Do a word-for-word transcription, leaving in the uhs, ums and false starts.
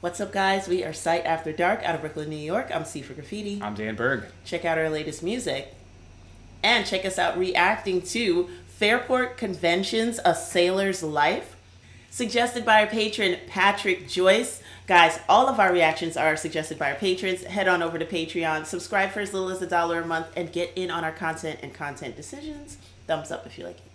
What's up, guys? We are Sight After Dark out of Brooklyn, New York. I'm Sifa Graffiti. I'm Dan Berg. Check out our latest music. And check us out reacting to FAIRPORT Convention's A Sailor's Life, suggested by our patron, Patrick Joyce. Guys, all of our reactions are suggested by our patrons. Head on over to Patreon, subscribe for as little as a dollar a month, and get in on our content and content decisions. Thumbs up if you like it.